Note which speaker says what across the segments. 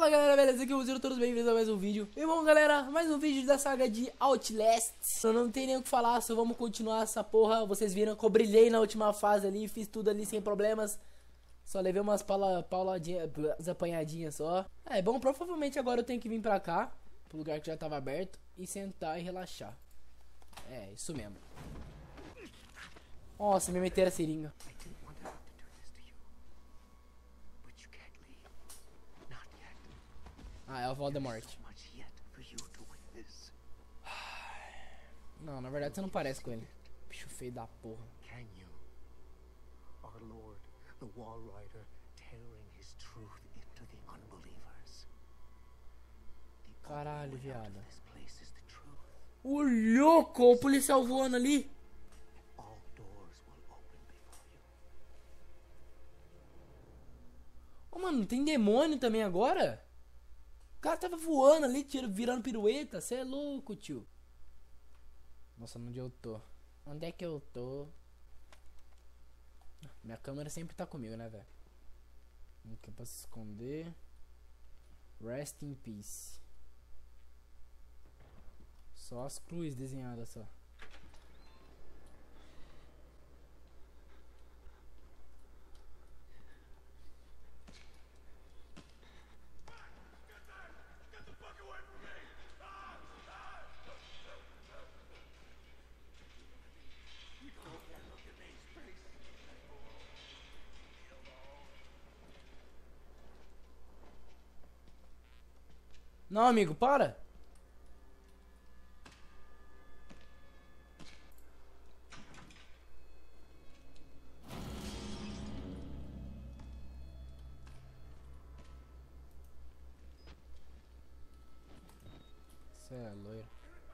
Speaker 1: Fala galera, beleza? Aqui é o Zero, todos bem-vindos a mais um vídeo. E bom galera, mais um vídeo da saga de Outlast. Eu não tem nem o que falar, só vamos continuar essa porra. Vocês viram que eu brilhei na última fase ali, fiz tudo ali sem problemas. Só levei umas apanhadinhas só. É bom, provavelmente agora eu tenho que vir pra cá, pro lugar que já tava aberto, e sentar e relaxar. É, isso mesmo. Nossa, me meteram a seringa. Ah, é o Voldemort. Não, na verdade você não parece com ele. Bicho feio da porra. Caralho, viado. O louco, o policial voando ali. Ô, mano, tem demônio também agora? O cara tava voando ali, virando pirueta. Cê é louco, tio. Nossa, onde eu tô? Onde é que eu tô? Minha câmera sempre tá comigo, né, velho? Aqui pra se esconder. Rest in peace. Só as cruzes desenhadas só. Não, amigo, para. Cê é loiro.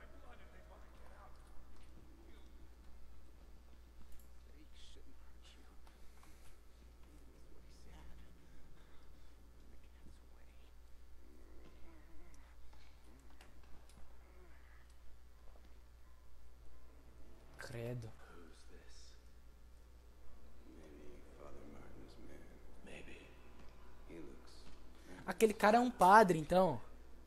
Speaker 1: Credo. Aquele cara é um padre, então.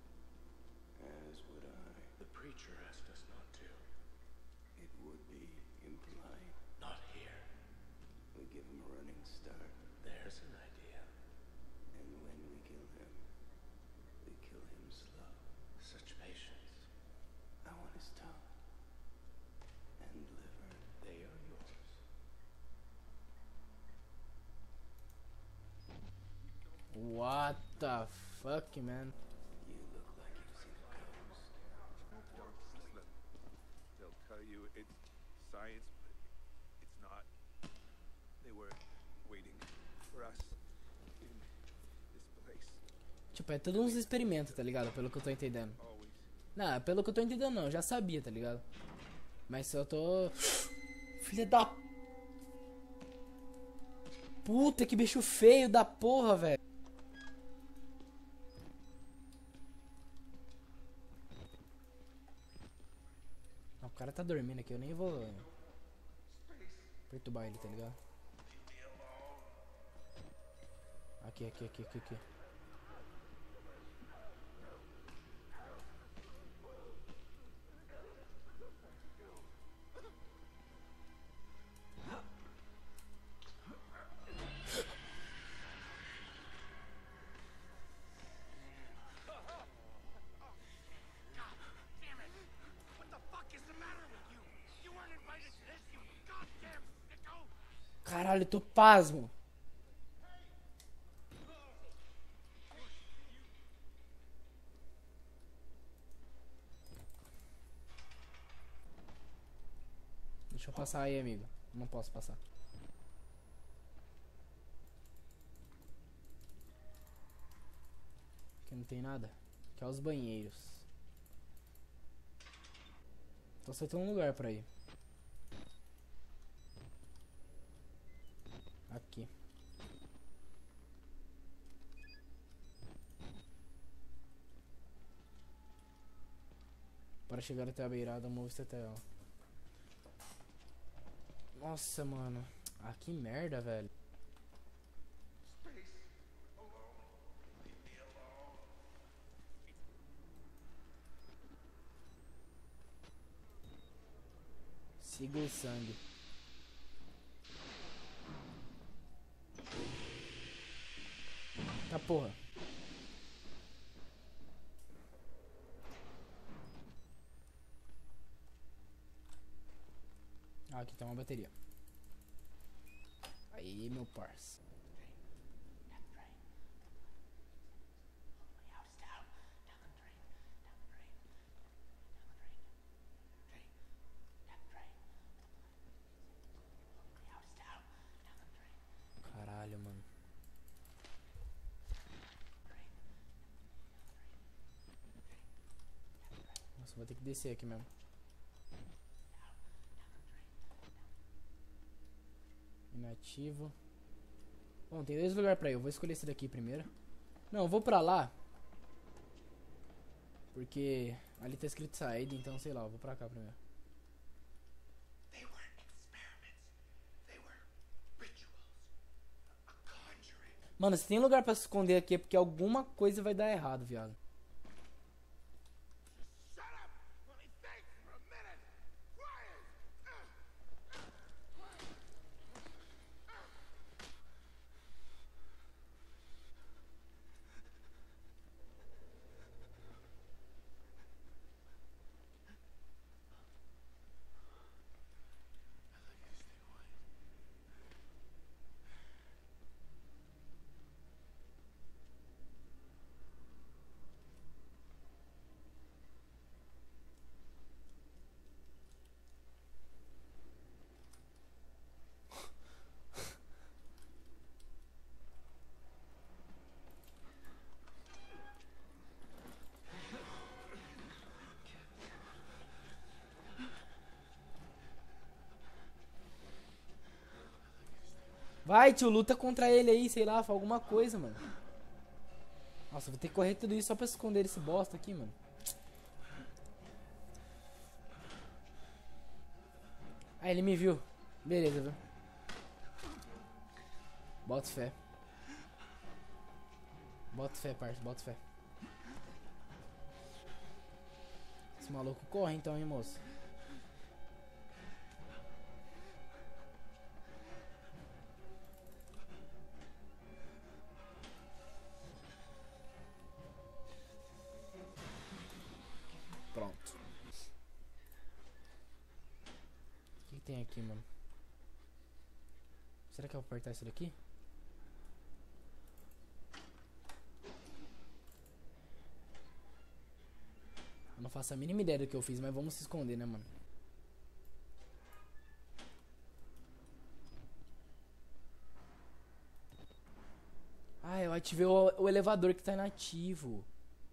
Speaker 1: What the fuck, man?
Speaker 2: They'll tell you it's science, but it's not. They were waiting for us in this place.
Speaker 1: Tipo, é tudo uns experimentos, tá ligado? Pelo que eu tô entendendo.
Speaker 2: Always.
Speaker 1: Não, pelo que eu tô entendendo não, eu já sabia, tá ligado? Mas se eu tô... Filha da... Puta, que bicho feio da porra, velho. O cara tá dormindo aqui, eu nem vou perturbar ele, tá ligado? Aqui. Caralho, eu tô pasmo. Deixa eu passar aí, amigo. Não posso passar. Aqui não tem nada. Aqui é os banheiros. Então só tem um lugar pra ir. Aqui. Para chegar até a beirada, move-se até ela. Nossa, mano. Ah, que merda, velho. Siga o sangue. Tá porra. Ah, aqui tem uma bateria. Aí, meu parça. Caralho, mano. Nossa, vou ter que descer aqui mesmo. Inativo. Bom, tem 2 lugares pra ir. Eu vou escolher esse daqui primeiro. Não, eu vou pra lá. Porque ali tá escrito saída, então sei lá, eu vou pra cá primeiro. Mano, se tem lugar pra se esconder aqui é porque alguma coisa vai dar errado, viado. Vai, tio, luta contra ele aí, sei lá, faz alguma coisa, mano. Nossa, vou ter que correr tudo isso só pra esconder esse bosta aqui, mano. Ah, ele me viu. Beleza, viu? Bota fé. Bota fé, parça, bota fé. Esse maluco corre então, hein, moço. Pronto. O que tem aqui, mano? Será que eu vou apertar isso daqui? Eu não faço a mínima ideia do que eu fiz, mas vamos se esconder, né, mano? Ah, eu ativei o elevador que tá inativo.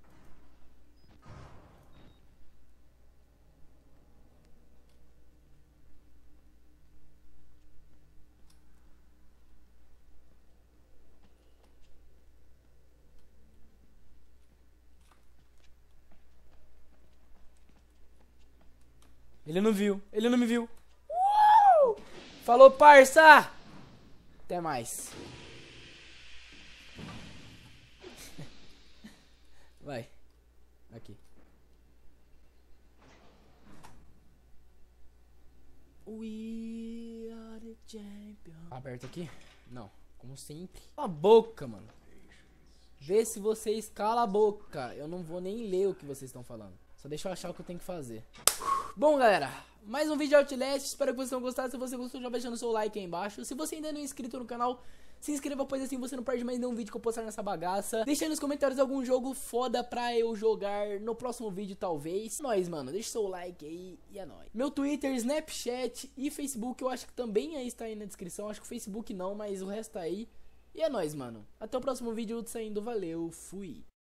Speaker 1: Ele não viu, ele não me viu. Falou, parça! Até mais. Vai. Aqui. We are the champions. Aberto aqui? Não, como sempre. Cala a boca, mano. Vê se vocês calam a boca. Eu não vou nem ler o que vocês estão falando. Só deixa eu achar o que eu tenho que fazer. Bom, galera, mais um vídeo de Outlast. Espero que vocês tenham gostado. Se você gostou, já vai deixando o seu like aí embaixo. Se você ainda não é inscrito no canal, se inscreva, pois assim você não perde mais nenhum vídeo que eu postar nessa bagaça. Deixa aí nos comentários algum jogo foda pra eu jogar no próximo vídeo, talvez. É nóis, mano, deixa seu like aí e é nóis. Meu Twitter, Snapchat e Facebook eu acho que também aí está aí na descrição. Acho que o Facebook não, mas o resto tá aí. E é nóis, mano. Até o próximo vídeo saindo. Valeu, fui.